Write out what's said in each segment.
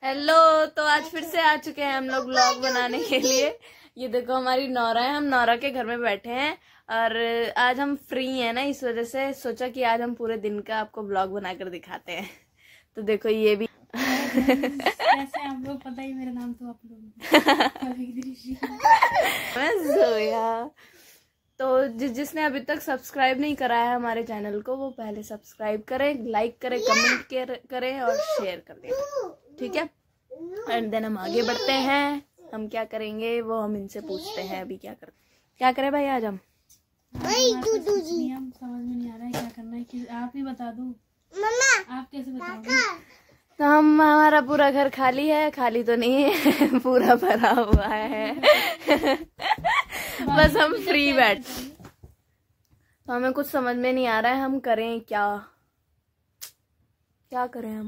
Hello. तो आज फिर से आ चुके हैं हम लोग व्लॉग बनाने के लिए। ये देखो हमारी नौरा है, हम नौरा के घर में बैठे हैं और आज हम फ्री हैं ना, इस वजह से सोचा कि आज हम पूरे दिन का आपको व्लॉग बनाकर दिखाते हैं। तो देखो ये भी कैसे आप लोग, पता ही मेरा नाम तो आप लोग मैं जोया। तो जिसने अभी तक सब्सक्राइब नहीं करा है हमारे चैनल को, वो पहले सब्सक्राइब करें, लाइक करें, कमेंट करें और शेयर कर दें, ठीक है। एंड देन हम आगे बढ़ते हैं। हम क्या करेंगे वो हम इनसे पूछते हैं। अभी क्या करें भाई आज हम? हम समझ में नहीं आ रहा है क्या करना है, कि आप ही बता दो। मम्मा आप कैसे बताओगे? तो हमारा पूरा घर खाली है, खाली तो नहीं है पूरा भरा हुआ है बस हम फ्री बैठ। तो हमें कुछ समझ में नहीं आ रहा है हम करें क्या करें हम।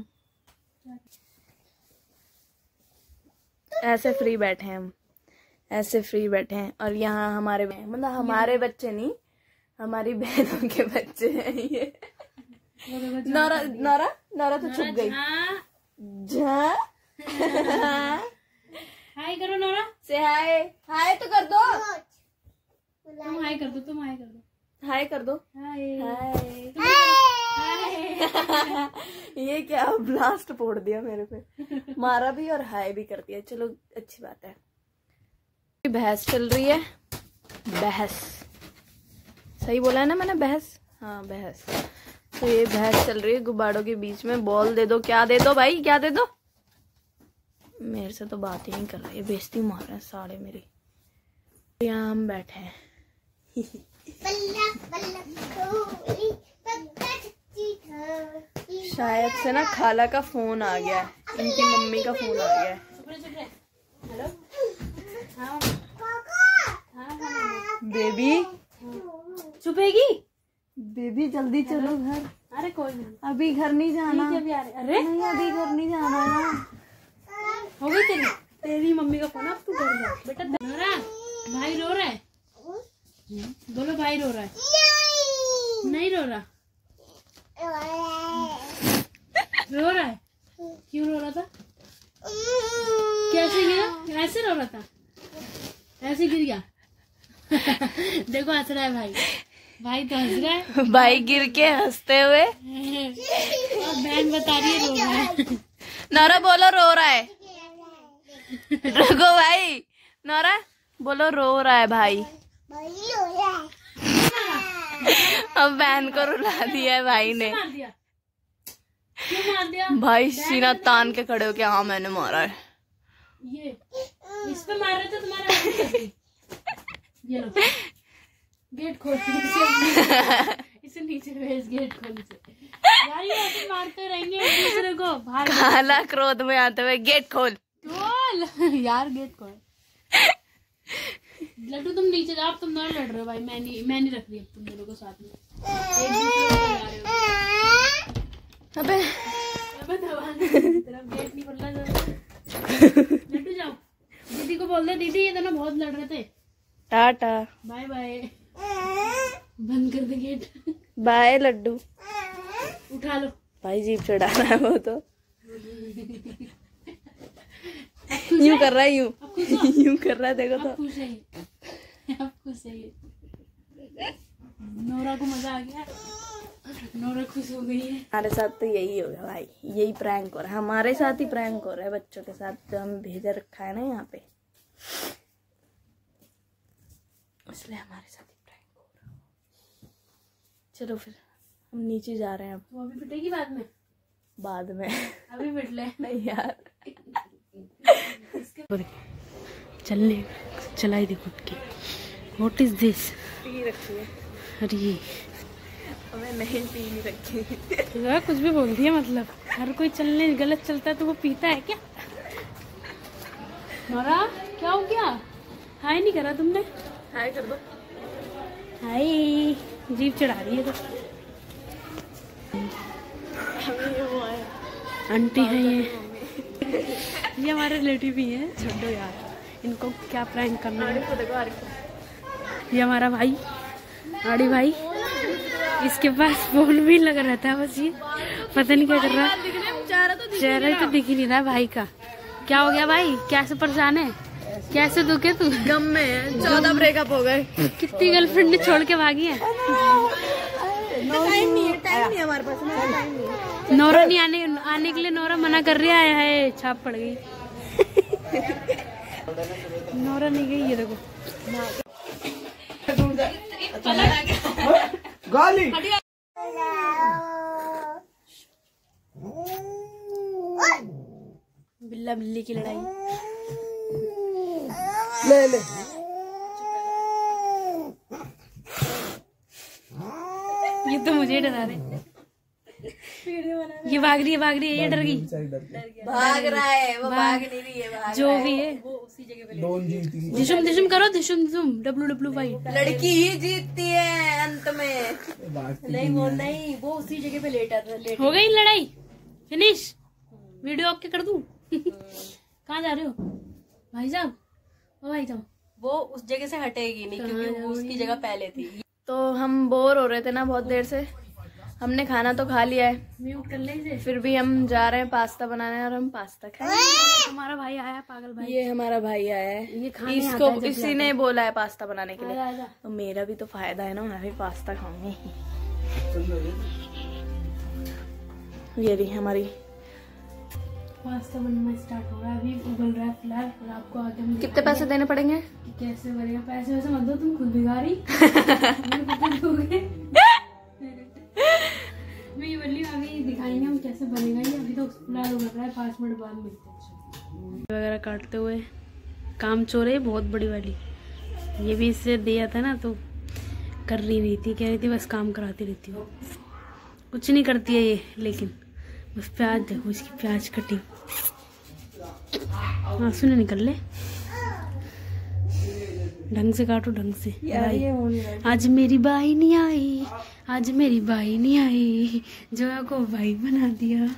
ऐसे फ्री बैठे हैं हम, ऐसे फ्री बैठे हैं। और यहाँ हमारे मतलब हमारे बच्चे नहीं, हमारी बहनों के बच्चे हैं ये। नौरा नौरा नौरा तो छुप गई। हाय करो नौरा, से हाय। हाय तो कर दो, तुम हाय कर दो, तुम हाय कर दो, हाय कर दो। हाय हाय ये क्या ब्लास्ट फोड़ दिया मेरे पे, मारा भी और हाय भी कर दिया। चलो अच्छी बात है। बहस चल रही है, बहस सही बोला है ना मैंने? बहस, हाँ बहस। तो ये बहस चल रही है गुब्बारों के बीच में। बॉल दे दो, क्या दे दो भाई, क्या दे दो? मेरे से तो बात ही नहीं कर रही, बेइज्जती मार रहे हैं सारे मेरी। यहाँ हम बैठे हैं शायद से ना खाला का फोन आ गया है, इनकी मम्मी का फोन आ गया है। Hello baby चुपेगी? बेबी जल्दी चलो घर। अरे कोई नहीं, अभी घर नहीं जाना। अभी आ रहे। अरे नहीं अभी घर नहीं जाना ना। हो गई तेरी मम्मी का फोन। अब तू घर जा बेटा। नौरा भाई रो रहा है, बोलो भाई रो रहा है। नहीं रो रहा, रो रहा है। क्यों रो रहा था? कैसे गिरा? ऐसे रो रहा था, ऐसे गिर गया देखो हंस रहा है भाई, भाई तो हंस रहा है। भाई गिर के हंसते हुए और बहन बता रही है रो रहा है। नौरा बोलो रो रहा है। रुको भाई, नौरा बोलो रो रहा है भाई। अब बहन को रुला दिया है भाई ने। मार दिया? क्यों मार दिया? भाई सीना तान के खड़े हो के हाँ मैंने मारा है। ये इस पे मार रहे थे तुम्हारा। ये लो गेट खोल इसे नीचे भेज, गेट खोल से। यार ये ऐसे मारते रहेंगे एक दूसरे को। काला क्रोध में आते हुए गेट खोल यार गेट खोल। लड्डू तुम नीचे जाओ, तुम ना लड़ रहे हो भाई। मैं नहीं रख रही अब तुम दोनों को साथ में, एक दूसरे को लगा रहे हो। अबे तेरा गेट नहीं खोलना। लड्डू जाओ, दीदी को बोल दे, दीदी ये दोनों बहुत लड़ रहे थे। टाटा बाय बाय, बंद कर दे गेट। बाय लड्डू। उठा लो भाई जीप चढ़ा रहा है वो तो। यूं कर रहा है, यूं कर रहा है, देखो तो। खुश है, अब खुश है। नौरा को मजा आ गया, नौरा खुश हो गई है। हमारे साथ तो यही होगा भाई, यही प्रैंक हो रहा है हमारे साथ ही। प्रैंक हो रहा है बच्चों के साथ जो हम भेजा रखा है ना यहाँ पे, इसलिए हमारे साथ ही प्रैंक हो रहा है। चलो फिर हम नीचे जा रहे हैं अब। वो अभी पिटेगी बाद में? बाद में अभी पिट ले। नहीं यार चलने चलाई दे खुद की। What is this? पी रखी है। अरे हमें नहीं पी नहीं रखी तो कुछ भी बोल दिया, मतलब हर कोई चलने गलत चलता है तो वो पीता है क्या? नौरा क्या हो गया? हाय नहीं करा तुमने? हाय कर दो। हाय जीप चढ़ा रही है तो। वो आया आंटी है ये हमारे रिलेटिव ही है। छोड़ो यार, इनको क्या प्रैंक करना है। ये हमारा भाई आड़ी भाई, इसके पास फोन भी लगा रहता है, बस ये पता नहीं क्या कर रहा है। चेहरा तो दिख ही नहीं रहा भाई का। क्या हो गया भाई, कैसे परेशान है, कैसे दुखे तू? गम में है, 14 ब्रेकअप हो गए। कितनी गर्लफ्रेंड ने छोड़ के भागी है। टाइम नहीं है हमारे पास, टाइम नहीं है। नोरा नहीं आने के लिए नोरा मना कर रही है, छाप पड़ गई। नोरा नहीं गई, ये देखो गाली। बिल्ला बिल्ली की लड़ाई। ले ये तो मुझे डरा रहे। ये भाग रही है, ये डर गई। भाग रहा है वो, भाग नहीं रही है, भाग जो भी है दिशुम करो, दिशुम WWY। लड़की ही जीतती है अंत में। नहीं वो नहीं, वो उसी जगह पे लेटा था। हो गई लड़ाई, फिनिश। वीडियो ओके कर दूं? कहाँ जा रहे हो भाई साहब? ओ भाई साहब, वो उस जगह से हटेगी नहीं क्योंकि वो उसकी जगह पहले थी। तो हम बोर हो रहे थे ना बहुत देर से, हमने खाना तो खा लिया है, म्यूट कर ले इसे। फिर भी हम जा रहे हैं पास्ता बनाने और हम पास्ता खाएंगे। हमारा भाई आया, पागल भाई। ये हमारा भाई आया है, ये खाने इसको आता है जब इसी ने बोला है पास्ता बनाने के लिए। आजा। तो मेरा भी तो फायदा है ना, मैं भी पास्ता खाऊंगी। ये रही हमारी पास्ता बनना स्टार्ट हो रहा है, अभी उबल रहा है फिलहाल। और आपको आगे हम कितने पैसे देने पड़ेंगे? कैसे बनेगा, पैसे वैसे मत दो, तुम खुद भिखारी। मैं ये बोली आगे दिखाएंगे हम कैसे बनेगा ये। अभी तो फिलहाल उबल रहा है, 5 मिनट बाद मिलते हैं। वगैरह काटते हुए काम चोर है बहुत बड़ी वाली। ये भी इससे दिया था ना, तो कर नहीं थी, कह रही थी बस काम कराती रहती हो, कुछ नहीं करती है ये। लेकिन बस प्याज देखो, इसकी प्याज कटिंग, आंसू नहीं निकल ले, ढंग से काटो, ढंग से। आज मेरी बाई नहीं आई, आज मेरी बाई नहीं आई, जोया को भाई बना दिया।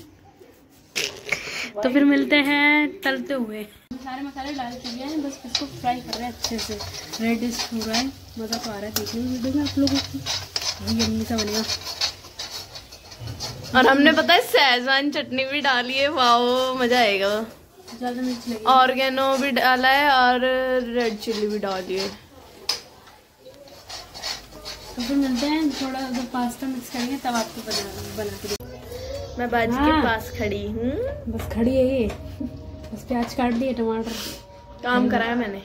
तो फिर मिलते हैं तलते हुए। सारे मसाले डाल के दिए हैं, बस इसको फ्राई कर रहे हैं अच्छे से। रेडिश हो रहा है, मज़ा तो आ रहा है देखने में वीडियो में आप लोगों को। वही यम्मी सा बनेगा। और हमने पता है सहजवान चटनी भी डाली है, वाओ मजा आएगा। ज़्यादा मिर्च लगी, ऑर्गेनो भी डाला है और रेड चिल्ली भी डाली है। तो फिर मिलते हैं, थोड़ा अगर पास्ता मिक्स करेंगे तब आपको बना के। मैं बाजी के पास खड़ी हूँ, बस खड़ी है ये, बस प्याज काट दिए, टमाटर काम कराया मैंने।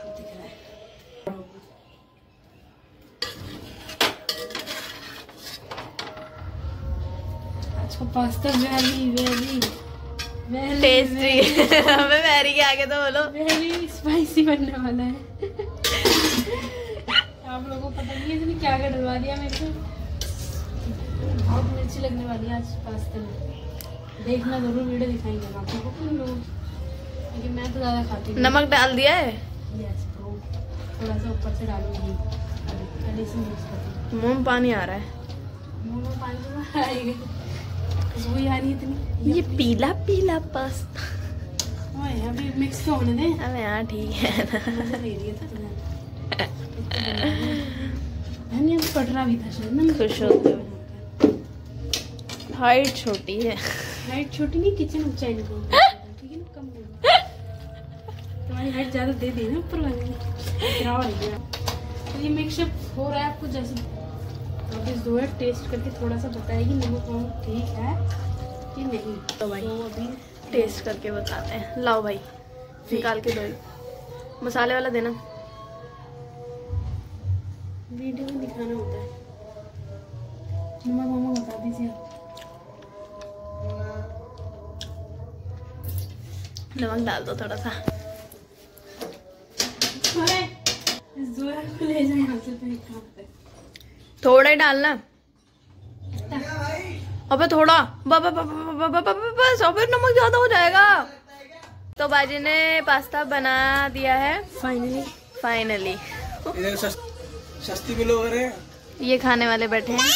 आज का pasta very very very tasty. हमें मैरी के आगे तो बोलो। वेरी स्पाइसी बनने वाला है। आप लोगों को पता नहीं है इसने क्या क्या डलवा दिया मेरे को। बहुत मिर्ची लगने वाली है आज पास्ते में, देखना जरूर, वीडियो दिखाएंगे आप लोगों को लोग, क्योंकि मैं तो ज़्यादा खाती हूँ। नमक डाल दिया है, यस ब्रो, थोड़ा सा ऊपर से डालूंगी, पहले से मिक्स करती मुंह में पानी आ रहा है। हूँ। मुँह में पानी तो आएगा, खुशबू ही आ रही है इतनी। ये पीला पीला पास्ता। ओए अभी मिक्स तो होने दे। अबे हाँ ठीक है ना। मजा ले रही है तो धनिया तो पट रहा भी था शायद ना। खुश होते हुए। हाइट छोटी है, हाइट छोटी नहीं, किचन ऊंचाई नहीं बोलते, ठीक है ना, कम बोलो। तुम्हारी हाइट ज्यादा दे दी ना ऊपर वाले ने, क्या हो गया। तो ये मिक्सअप हो रहा है आपको जैसे, अब इस दो टेस्ट करके थोड़ा सा बताएगी नमक वमक ठीक है कि नहीं। तो भाई अभी टेस्ट करके बताते हैं। लाओ भाई निकाल के दो, मसाले वाला देना। वीडियो में दिखाना होता है। नमक वमक बता दीजिए। नमक डाल दो थोड़ा सा। अरे इस जोया को ले जाए यहाँ से, तो एक काम पे थोड़ा ही डालना। अबे थोड़ा, बस अबे नमक ज्यादा हो जाएगा। तो बाजी ने पास्ता बना दिया है फाइनली। सस्ती किलो करे। ये खाने वाले बैठे हैं।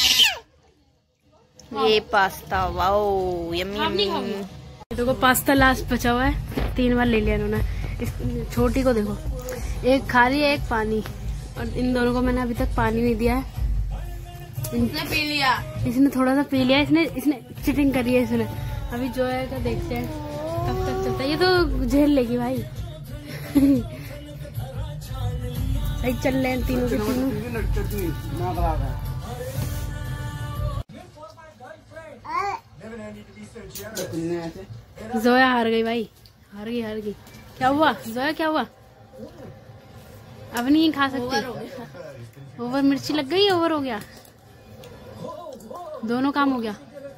ये पास्ता वाओ यम्मी यम्मी। देखो पास्ता लास्ट बचा हुआ है, 3 बार ले लिया इन्होंने। इस छोटी को देखो, एक खा रही है एक पानी, और इन दोनों को मैंने अभी तक पानी नहीं दिया है। इसने पी लिया, इसने थोड़ा सा पी लिया, इसने चीटिंग करी है इसने। अभी जोया का देखते हैं कब तक चलता है। ये तो झेल लेगी भाई। सही चल रहे हैं तीनों के तीनों। जोया हार गई भाई, हार गई। क्या हुआ जोया, क्या हुआ? अब नहीं खा सकती। ओवर मिर्ची लग गई, ओवर हो गया, दोनों काम हो गया।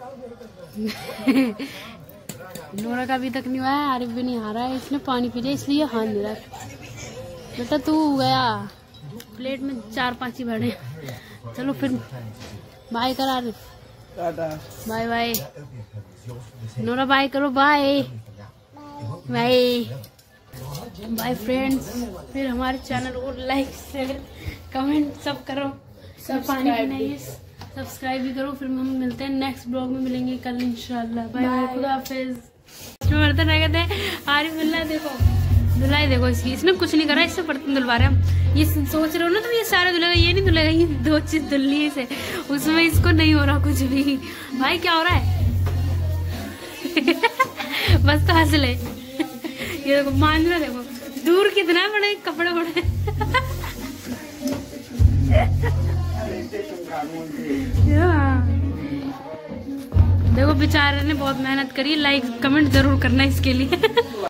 नोरा का अभी तक नहीं हुआ है, आरिफ भी नहीं हारा है, इसने पानी पी लिया इसलिए हाथ नहीं रहा। बेटा तू गया, प्लेट में 4-5 ही बढ़े। चलो फिर बाय कर Arif, bye bye. Nora bye करो, बाय बाय बाय फ्रेंड्स। फिर हमारे चैनल को लाइक शेयर कमेंट सब करो, सब पानी पीना है, सब्सक्राइब भी करो। फिर हम मिलते हैं नेक्स्ट ब्लॉग में, मिलेंगे कल इंशाल्लाह। बाय बाय, खुदा हाफिज। बर्तन रह गए थे, आरिफ मिलना देखो, धुलाई देखो इसकी, इसने कुछ नहीं करा, इससे बर्तन धुलवा रहे हम। ये सोच रहे हो ना तुम ये सारा धुलेगा, ये नहीं धुलेगा, ये 2 चीज धुल ली इसे, उसमें इसको नहीं हो रहा कुछ भी। भाई क्या हो रहा है? बस तो हंस ले। ये देखो मान रहा, देखो दूर कितना बड़े कपड़े बड़े। देखो बेचारे ने बहुत मेहनत करी, लाइक कमेंट जरूर करना इसके लिए।